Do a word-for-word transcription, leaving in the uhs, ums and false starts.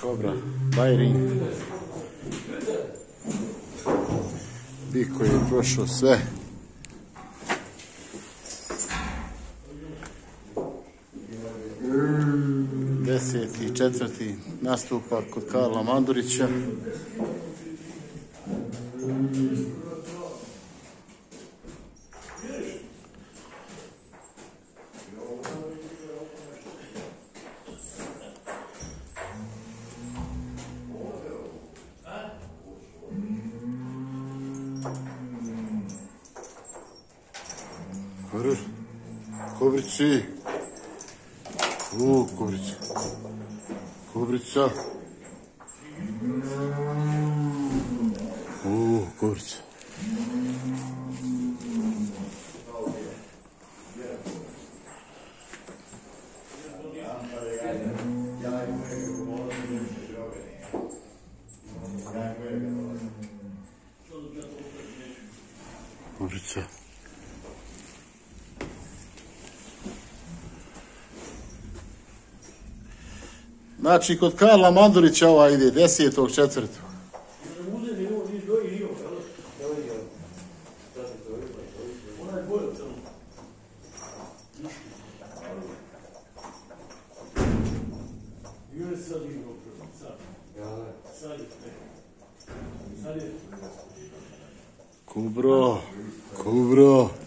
Kobra, Bajri. Biko je prošao sve. Deseti, četvrti nastupak kod Karla Mandurića. Kobrici. U, Kobrica. Kobrica. U, Kobrica. Kobrica. Znači, kod Karla Mandurića ova ide, desetog četvrtog. Kubro, Kubro.